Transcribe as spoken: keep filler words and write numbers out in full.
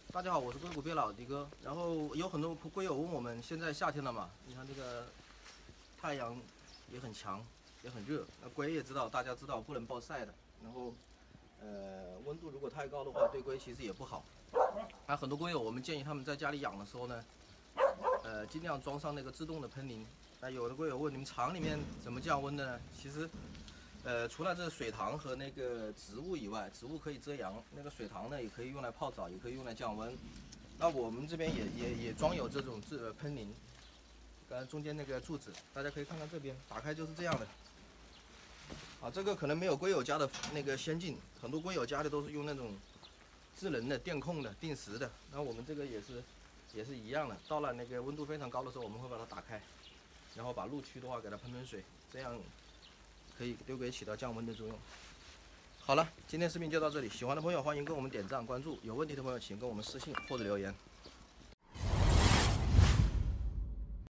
大家好，我是硅谷鳖老迪哥。然后有很多龟友问我们，现在夏天了嘛，你看这个太阳也很强，也很热。那龟也知道，大家知道不能暴晒的。然后，呃，温度如果太高的话，对龟其实也不好。那很多龟友，我们建议他们在家里养的时候呢，呃，尽量装上那个自动的喷淋。那有的龟友问，你们厂里面怎么降温的呢？其实。呃，除了这水塘和那个植物以外，植物可以遮阳，那个水塘呢也可以用来泡澡，也可以用来降温。那我们这边也也也装有这种自喷淋，刚才中间那个柱子，大家可以看看这边，打开就是这样的。啊，这个可能没有龟友家的那个先进，很多龟友家的都是用那种智能的、电控的、定时的。那我们这个也是也是一样的，到了那个温度非常高的时候，我们会把它打开，然后把路区的话给它喷喷水，这样。可以对龟起到降温的作用。好了，今天视频就到这里，喜欢的朋友欢迎跟我们点赞关注，有问题的朋友请跟我们私信或者留言。